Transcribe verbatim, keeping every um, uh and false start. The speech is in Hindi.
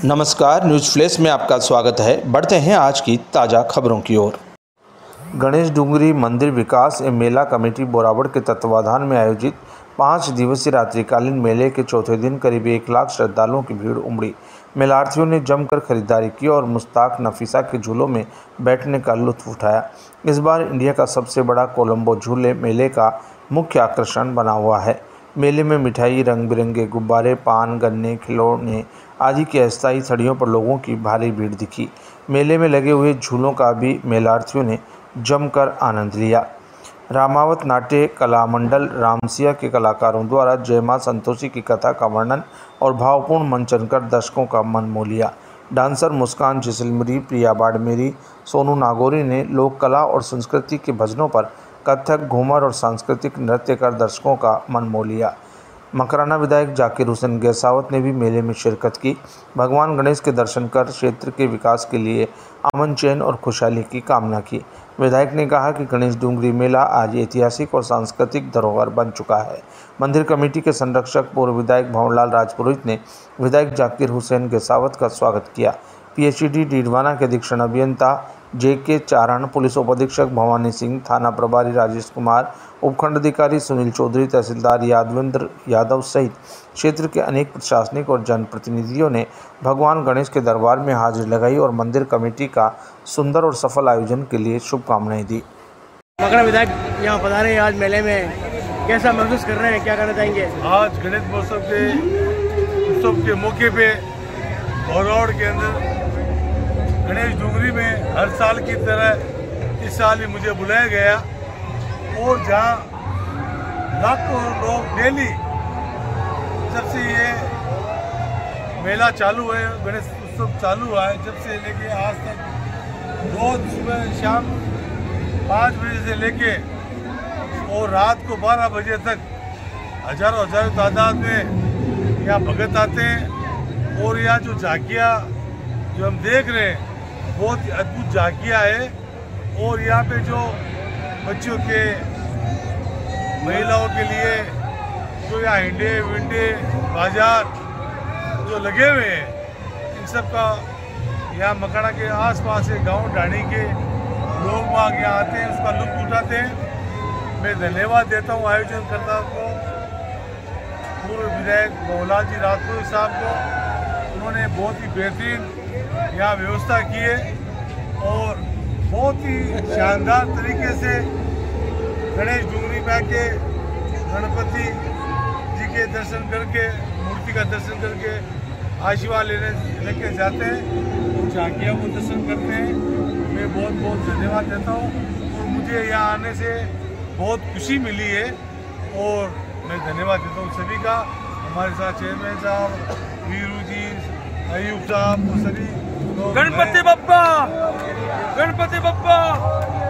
नमस्कार, न्यूज़ फ्लैश में आपका स्वागत है। बढ़ते हैं आज की ताज़ा खबरों की ओर। गणेश डूंगरी मंदिर विकास एवं मेला कमेटी बोरावड़ के तत्वाधान में आयोजित पाँच दिवसीय रात्रिकालीन मेले के चौथे दिन करीब एक लाख श्रद्धालुओं की भीड़ उमड़ी। मेलार्थियों ने जमकर खरीदारी की और मुश्ताक नफीसा के झूलों में बैठने का लुत्फ उठाया। इस बार इंडिया का सबसे बड़ा कोलंबो झूले मेले का मुख्य आकर्षण बना हुआ है। मेले में मिठाई, रंग बिरंगे गुब्बारे, पान, गन्ने, खिलौने आदि की अस्थायी छड़ियों पर लोगों की भारी भीड़ दिखी। मेले में लगे हुए झूलों का भी मेलार्थियों ने जमकर आनंद लिया। रामावत नाट्य कला मंडल रामसिया के कलाकारों द्वारा जय मां संतोषी की कथा का वर्णन और भावपूर्ण मंचन कर दर्शकों का मन मोह लिया। डांसर मुस्कान जैसलमेरी, प्रिया बाड़मेरी, सोनू नागौरी ने लोक कला और संस्कृति के भजनों पर कथक, घूमर और सांस्कृतिक नृत्य कर दर्शकों का मन मोह लिया। मकराना विधायक जाकिर हुसैन गैसावत ने भी मेले में शिरकत की। भगवान गणेश के दर्शन कर क्षेत्र के विकास के लिए अमन, चैन और खुशहाली की कामना की। विधायक ने कहा कि गणेश डूंगरी मेला आज ऐतिहासिक और सांस्कृतिक धरोहर बन चुका है। मंदिर कमेटी के संरक्षक पूर्व विधायक भंवरलाल राजपुरोहित ने विधायक जाकिर हुसैन गैसावत का स्वागत किया। पीएचईडी डीडवाना के अधीक्षण अभियंता जे के चारण, पुलिस उपाधीक्षक भवानी सिंह, थाना प्रभारी राजेश कुमार, उपखंड अधिकारी सुनील चौधरी, तहसीलदार यादवेंद्र यादव सहित क्षेत्र के अनेक प्रशासनिक और जनप्रतिनिधियों ने भगवान गणेश के दरबार में हाजिरी लगाई और मंदिर कमेटी का सुंदर और सफल आयोजन के लिए शुभकामनाएं दी। मकराना विधायक यहाँ पधारे आज मेले में, कैसा महसूस कर रहे हैं, क्या कहना चाहेंगे? आज गणेश महोत्सव के उत्सव के मौके पे बोरावड़ के अंदर गणेश डूंगरी में हर साल की तरह इस साल ही मुझे बुलाया गया और जहाँ लाखों लोग डेली जब से ये मेला चालू है, गणेश उत्सव चालू हुआ है, जब से लेके आज तक रोज सुबह शाम पाँच बजे से लेके और रात को बारह बजे तक हजारों हजारों तादाद में यहाँ भगत आते हैं। और यहाँ जो झांकियाँ जो हम देख रहे हैं बहुत ही अद्भुत झांकियाँ है। और यहाँ पे जो बच्चों के, महिलाओं के लिए जो यहाँ हिंडे विंडे बाजार जो लगे हुए हैं, इन सब का यहाँ मकाना के आसपास के गांव ढाणी के लोग वहाँ यहाँ आते हैं, उसका लुत्फ उठाते हैं। मैं धन्यवाद देता हूँ आयोजनकर्ता को, पूर्व विधायक भंवरलाल जी राजपुरोहित साहब को। उन्होंने बहुत ही बेहतरीन यहाँ व्यवस्था की है और बहुत ही शानदार तरीके से गणेश डूंगरी में के गणपति जी के दर्शन करके, मूर्ति का दर्शन करके आशीर्वाद लेने लेके जाते हैं और झांकियों को दर्शन करते हैं। मैं बहुत बहुत धन्यवाद देता हूँ और मुझे यहाँ आने से बहुत खुशी मिली है और मैं धन्यवाद देता हूँ सभी का। हमारे साथ चेयरमैन साहब, वीरू जी, अयूब साहब और सभी। गणपति बप्पा, गणपति बप्पा।